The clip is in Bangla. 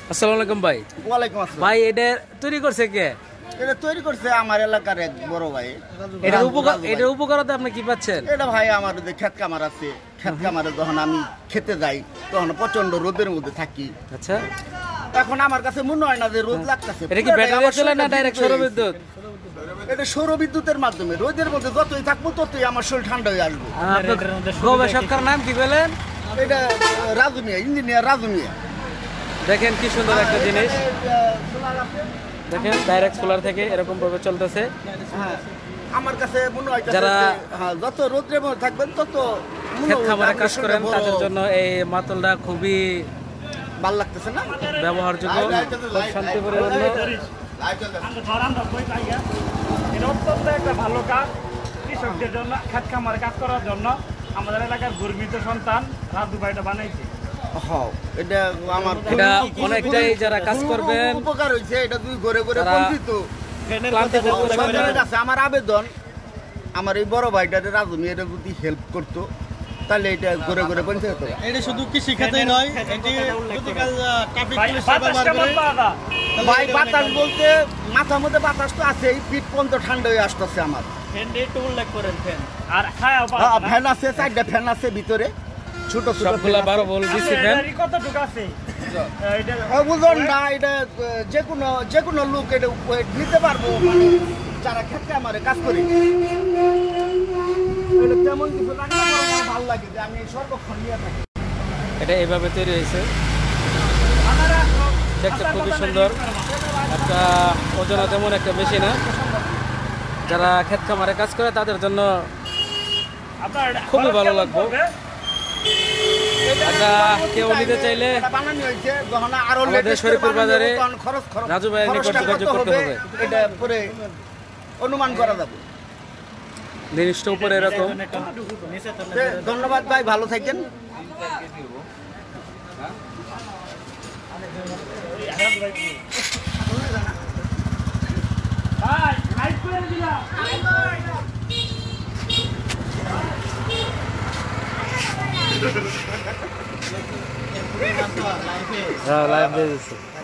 আসসালামু আলাইকুম ভাই। ওয়ালাইকুম আসসালাম। ভাই এটা তৈরি করছে কে? এটা তৈরি করছে আমার এলাকার এক বড় ভাই। এটা উপকারতে আপনি কি পাচ্ছেন? এটা ভাই আমার যে ক্ষেত কামার আছে, ক্ষেত কামারে যখন আমি খেতে যাই তখন প্রচন্ড রোদের মধ্যে থাকি। আচ্ছা, এখন আমার কাছে মনে হয় না যে রোদ লাগতেছে। এটা কি ব্যাটারি চলে না ডাইরেক্ট সৌরবিদ্যুৎ? এটা সৌরবিদ্যুতের মাধ্যমে। রোদের মধ্যে যতই থাকবো ততই আমার শরীর ঠান্ডা হয়ে আসবে। গবেষকের নাম কি বলেন? এটা রাজু মিয়া, ইঞ্জিনিয়ার রাজু মিয়া। দেখেন কি সুন্দর একটা জিনিস, দেখেন ডাইরেক্ট সোলার থেকে এরকম ভাবে চলতেছে। হ্যাঁ, আমার কাছে মনে হয় যারা যত রোদের মধ্যে থাকবেন তত ক্ষেত খামারে কাজ করেন তাদের জন্য এই মাতলটা খুবই ভালো লাগতেছে না, ব্যবহারযোগ্য, খুব শান্তিপূর্ণ। এটা অত্যন্ত একটা ভালো কাজ কৃষকদের জন্য, ক্ষেত খামারে কাজ করার জন্য। আমাদের এলাকার গর্বিত সন্তান রাজু ভাইটা বানাইছে। এটা আমার এটা অনেকটাই যারা কাজ করবেন উপকার হয়েছে। এটা তুই ঘরে ঘরে বঞ্চিত সরকারের কাছে আমার আবেদন, আমার এই বড় ভাইটারে রাজু মেয়েরা যদি হেল্প করতো তাহলে এটা ঘরে ঘরে পৌঁছে যেত। এটা শুধু কৃষি খাতেই নয়, এটি যদি ট্রাফিক পুলিশ ব্যবহার করে। ভাই বাতাস বলতে মাথার মধ্যে বাতাস তো আছেই, পিঠ পর্যন্ত ঠান্ডা হয়ে আসতেছে আমার। আর খায়া ফ্যান আছে, 4টা ফ্যান আছে ভিতরে, ছোট ছোট সবগুলা 12 ভোল্ট ডিসি ফ্যান। কতটুকু আছে বুঝুন না, এটা যে কোনো লোক এটা নিতে পারবো, মানে যারা ক্ষেত্রে আমার কাজ করি। এটা তেমন কিছু লাগে না, আমার ভালো লাগে যে আমি সর্বক্ষণ নিয়ে থাকি। এটা এইভাবে তৈরি হয়েছে, দেখতে খুবই সুন্দর। একটা ওজন তেমন একটা বেশি না, যারা ক্ষেত খামারে কাজ করে তাদের জন্য খুবই ভালো লাগবে। এটা কেউ নিতে চাইলে আমাদের শরীফপুর বাজারে রাজু ভাইয়ের নিকট যোগাযোগ করতে হবে। এটা পরে অনুমান করা যাবে। জিনিসটা উপরে এরকম। ধন্যবাদ ভাই, ভালো থাকেন। লাইভ দিয়েছে।